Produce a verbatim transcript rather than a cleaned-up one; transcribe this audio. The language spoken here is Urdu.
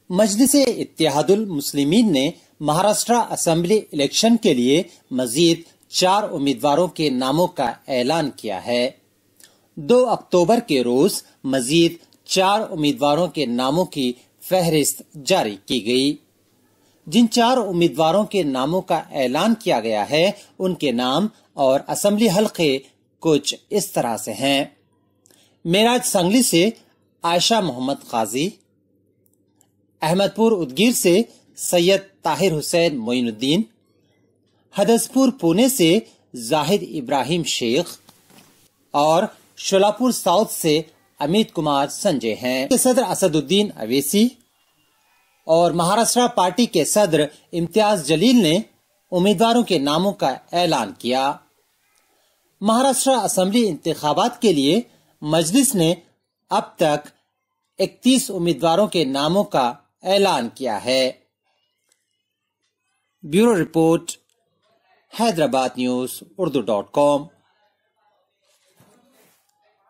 مجلس اتحاد المسلمین نے مہاراشٹرا اسمبلی الیکشن کے لیے مزید چار امیدواروں کے ناموں کا اعلان کیا ہے۔ دو اکتوبر کے روز مزید چار امیدواروں کے ناموں کی فہرست جاری کی گئی۔ جن چار امیدواروں کے ناموں کا اعلان کیا گیا ہے ان کے نام اور اسمبلی حلقے کچھ اس طرح سے ہیں۔ میراج سنگلی سے عائشہ محمد قاضی، احمد پور ادگیر سے سید طاہر حسین معین الدین، ہدس پور پونے سے زاہد ابراہیم شیخ اور شولاپور ساؤتھ سے امیت کمار سنجے ہیں۔ صدر اسد الدین اویسی اور مہاراشٹرا پارٹی کے صدر امتیاز جلیل نے امیدواروں کے ناموں کا اعلان کیا۔ مہاراشٹرا اسمبلی انتخابات کے لیے مجلس نے اب تک اکتیس امیدواروں کے ناموں کا اعلان کیا ہے۔ Bureau report, Hyderabad news Urdu dot کام۔